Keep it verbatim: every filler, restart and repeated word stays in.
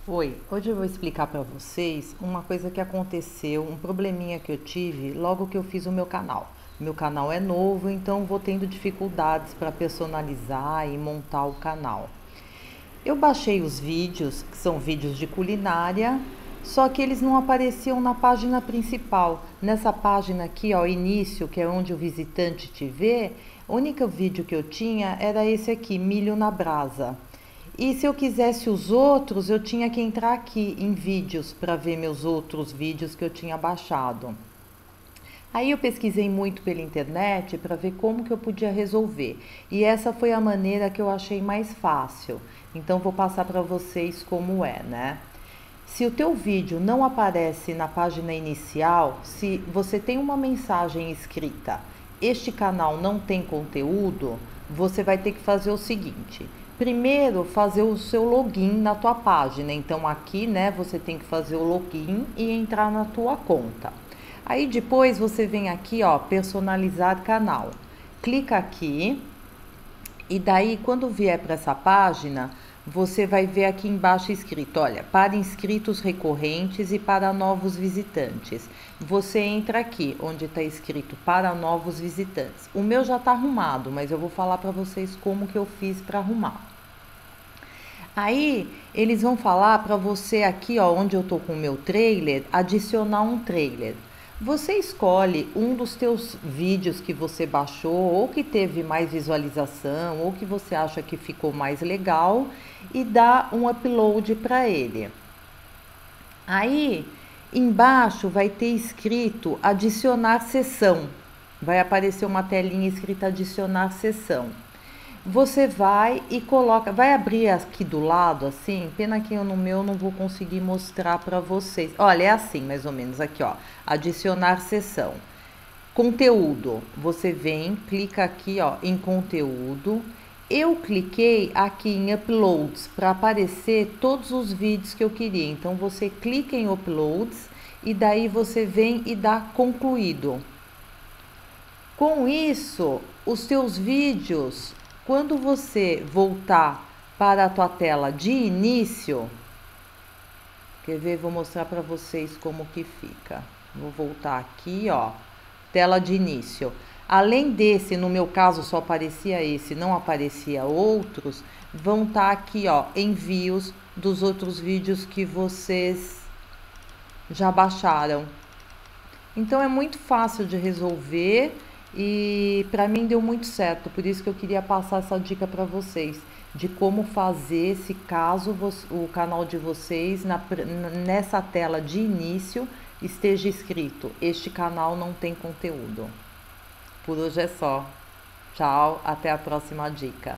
Oi, hoje eu vou explicar para vocês uma coisa que aconteceu, um probleminha que eu tive logo que eu fiz o meu canal. Meu canal é novo, então vou tendo dificuldades para personalizar e montar o canal. Eu baixei os vídeos, que são vídeos de culinária, só que eles não apareciam na página principal. Nessa página aqui, ó, início, que é onde o visitante te vê, o único vídeo que eu tinha era esse aqui, milho na brasa. E se eu quisesse os outros, eu tinha que entrar aqui em vídeos para ver meus outros vídeos que eu tinha baixado. Aí eu pesquisei muito pela internet para ver como que eu podia resolver. E essa foi a maneira que eu achei mais fácil. Então vou passar para vocês como é, né? Se o teu vídeo não aparece na página inicial, se você tem uma mensagem escrita, este canal não tem conteúdo, você vai ter que fazer o seguinte: primeiro fazer o seu login na tua página. Então aqui, né, você tem que fazer o login e entrar na tua conta. Aí depois você vem aqui, ó, personalizar canal. Clica aqui e daí quando vier para essa página, você vai ver aqui embaixo escrito, olha, para inscritos recorrentes e para novos visitantes. Você entra aqui, onde está escrito para novos visitantes. O meu já está arrumado, mas eu vou falar para vocês como que eu fiz para arrumar. Aí, eles vão falar para você aqui, ó, onde eu tô com o meu trailer, adicionar um trailer. Você escolhe um dos teus vídeos que você baixou, ou que teve mais visualização, ou que você acha que ficou mais legal, e dá um upload para ele. Aí, embaixo vai ter escrito adicionar sessão. Vai aparecer uma telinha escrita adicionar sessão. Você vai e coloca, vai abrir aqui do lado assim, pena que eu no meu não vou conseguir mostrar para vocês. Olha, é assim mais ou menos aqui, ó, adicionar sessão. Conteúdo, você vem, clica aqui, ó, em conteúdo. Eu cliquei aqui em uploads para aparecer todos os vídeos que eu queria. Então você clica em uploads e daí você vem e dá concluído. Com isso, os teus vídeos, quando você voltar para a tua tela de início, quer ver? Vou mostrar para vocês como que fica. Vou voltar aqui, ó, tela de início. Além desse, no meu caso só aparecia esse, não aparecia outros, vão estar aqui, ó, envios dos outros vídeos que vocês já baixaram. Então é muito fácil de resolver. E para mim deu muito certo, por isso que eu queria passar essa dica para vocês, de como fazer se caso o canal de vocês, na, nessa tela de início, esteja escrito: este canal não tem conteúdo. Por hoje é só. Tchau, até a próxima dica.